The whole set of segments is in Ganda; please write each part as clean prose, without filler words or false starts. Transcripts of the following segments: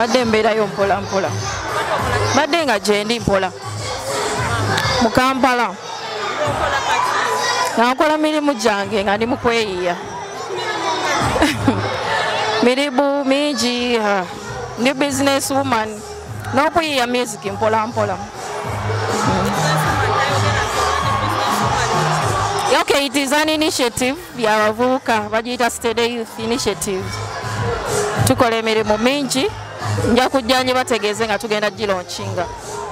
badde mbeerayo mpola mpola badde nga gyendi mpola mu Kampala nakola mirimu gyange nga ndi mu kweyiya mirimu mingi ndi business woman n'okuyiya music mpola mpola. Okay, it is an initiative y'abavubuka bagiyita Steady Youth Initiative. Tukola emirimu mingi nja kujja nje bategeeze nga tugenda gilaunching.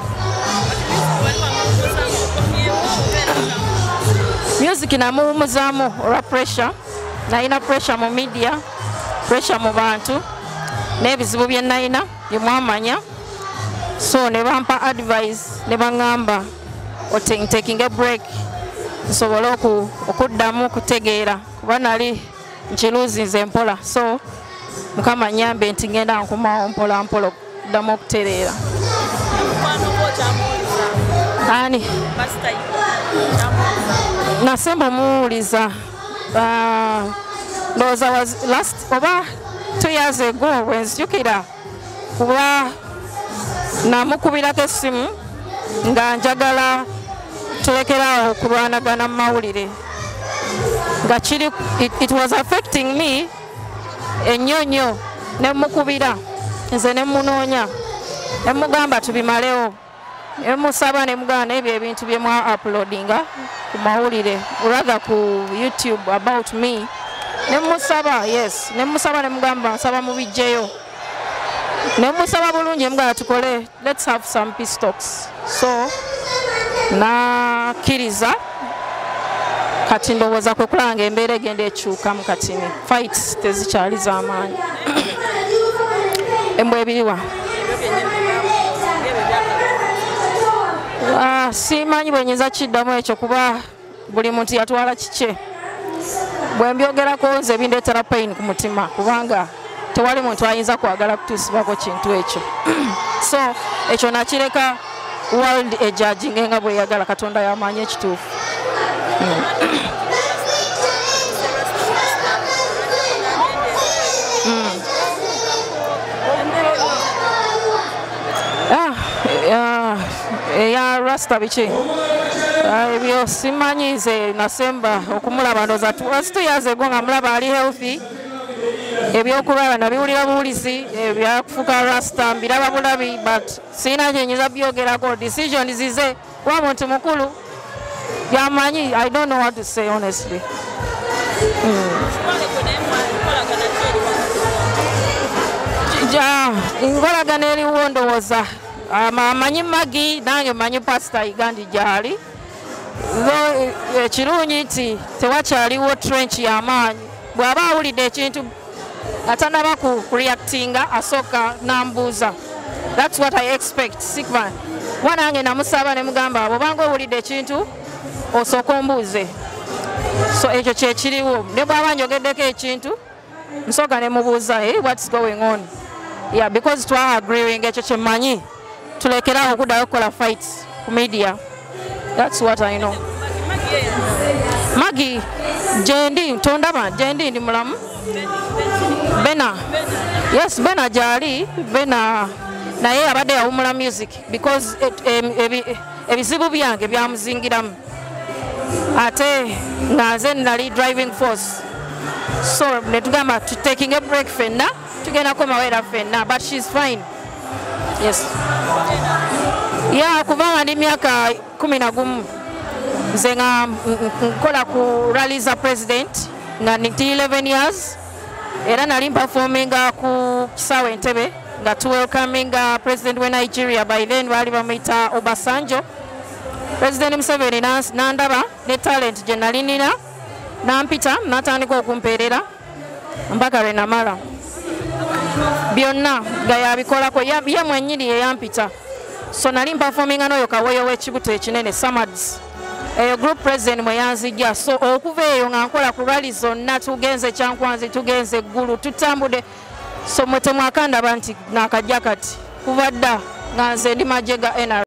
Music namuwumuzaamu olwa pressure, nalina pressure mu media, pressure mu bantu n'ebizibu bye nalina bye mwamanya, so ne bampa advice ne baŋŋamba taking a break nsobole okuddamu kutegeera kuba nali nkiluuzinze mpola, so Mukama nyambe nti ngenda nkumawo mpola mpola okuddamu okutereera. Ani nasemba muwuliza ndowooza was last oba 2 years ago wenzijukira kuba namukubirako essimu nga njagala tulekerawo okulwanagana mu mawulire nga kiri it was affecting me ennyo nnyo ne mukubira nze ne munoonya ne mugamba tubimalewo ne musaba ne mugamba n'ebyo ebintu bye mwa uploadinga ku mawulire rather ku YouTube about me ne musaba yes ne musaba ne mugamba nsaba mubijjeyo ne musaba bulungi mugamba tukole let's have some peace talks, so na kiriza kati ndowooza kwe kulanga embeera egenda ekyuka mu katini fights tezikyali z'amaanyi. Embwa ebiriwa simanyi bwe nyinza kiddamu ekyo kuba buli muntu yatwala kikye. Bwe mbyogerako nze bindeetera pain ku mutima kubanga tewali muntu ayinza kwagala kutuusibwako kintu ekyo. So ekyo nakireka world ejudging nga bwe yagala Katonda y'amaanyi ekituufu. Ya rasta biki ebyo simanyi nze nasemba okumulaba ndowooza 2 years ago nga mulaba ali healthy, ebyokulaba nabiwulira buwulizi, ebyakufuuka rasta mbiraba bulabi, but sirina kyenyinza byogerako. Decision zize wa muntu mukulu yamanyi. I don't know what to say honestly. Nkolagana eriwo ndowooza amanyi Magi nange manyi Pastor Igandi gyali, ekirungi nti tewakyaliwo trench y'amaanyi. Bw'aba awulidde ekintu atanaba ku reactinga asooka nambuuza. That's what I expect. Sikman wanange namusaba ne mugamba bw'obanga owulidde ekintu osooka ombuuze. So ekyo kyekiriwo, ne bw'aba njogeddeko ekintu nsooka ne mubuuza what's going on. Yeah, because twa agreeing ekyo kyemanyi tulekerawo okuddayo okukola fights ku media. That's what I know. Magi gyendi tondaba gyendi ndi mulamu. Bena yes Bena gyali Bena naye abadde yawumula music because ebizibu byange byamuzingiramu ate nga nze nali driving force, so netugamba taking a break fenna tugenda komawera fenna, but she's fine. Yes. Yeah, kubanga ndi myaka 11 nze nga nkola ku rally za president nga ndi 11 years era nali performinga ku Kisaawe Entebbe nga tu welcoming president we Nigeria. By then bali bamuyita Obasanjo. President Museveni nandaba ne talent gye nali nina nampita natandika okumpeerera mpaka lwe namala byonna nga yabikolako ye mwennyini yeyampita. So nali performinga n'oyo Kaweyo w'ekibuto ekinene Samads, eyo group president mwe yanzijja. So okuva eyo nga nkola ku rally zonna, tugenze Kyankwanzi, tugenze Eggulu, tutambudde. So mwe temwakandaba nti naakajja kati kuva dda nga nze ndi Majega NRM.